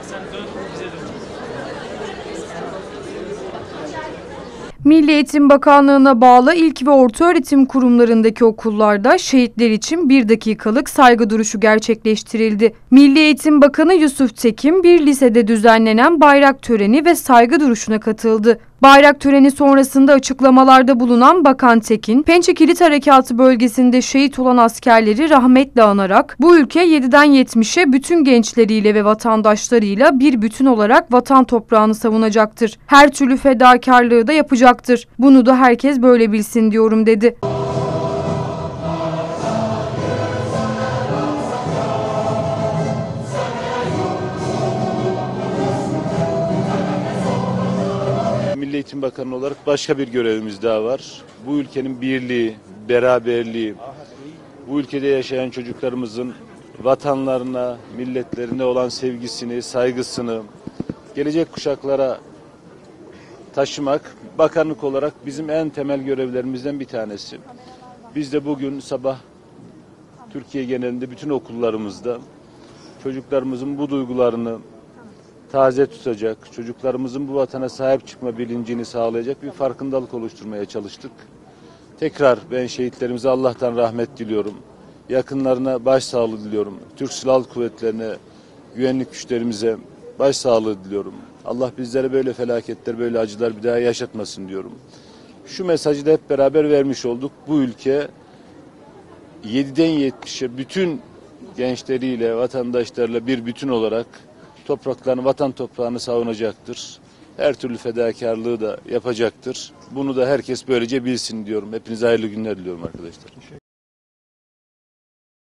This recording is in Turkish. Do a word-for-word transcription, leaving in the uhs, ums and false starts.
Sen dön, bize dön. Milli Eğitim Bakanlığı'na bağlı ilk ve ortaöğretim kurumlarındaki okullarda şehitler için bir dakikalık saygı duruşu gerçekleştirildi. Milli Eğitim Bakanı Yusuf Tekin bir lisede düzenlenen bayrak töreni ve saygı duruşuna katıldı. Bayrak töreni sonrasında açıklamalarda bulunan Bakan Tekin, Pençe Kilit Harekatı bölgesinde şehit olan askerleri rahmetle anarak bu ülke yediden yetmişe bütün gençleriyle ve vatandaşlarıyla bir bütün olarak vatan toprağını savunacaktır. Her türlü fedakarlığı da yapacaktır. Bunu da herkes böyle bilsin diyorum dedi. Milli Eğitim Bakanı olarak başka bir görevimiz daha var. Bu ülkenin birliği, beraberliği, bu ülkede yaşayan çocuklarımızın vatanlarına, milletlerine olan sevgisini, saygısını gelecek kuşaklara taşımak, bakanlık olarak bizim en temel görevlerimizden bir tanesi. Biz de bugün sabah Türkiye genelinde bütün okullarımızda çocuklarımızın bu duygularını taze tutacak, çocuklarımızın bu vatana sahip çıkma bilincini sağlayacak bir farkındalık oluşturmaya çalıştık. Tekrar ben şehitlerimize Allah'tan rahmet diliyorum. Yakınlarına başsağlığı diliyorum. Türk Silahlı Kuvvetlerine, güvenlik güçlerimize başsağlığı diliyorum. Allah bizlere böyle felaketler, böyle acılar bir daha yaşatmasın diyorum. Şu mesajı da hep beraber vermiş olduk. Bu ülke yediden yetmişe bütün gençleriyle, vatandaşlarla bir bütün olarak topraklarını, vatan toprağını savunacaktır. Her türlü fedakarlığı da yapacaktır. Bunu da herkes böylece bilsin diyorum. Hepinize hayırlı günler diliyorum arkadaşlar.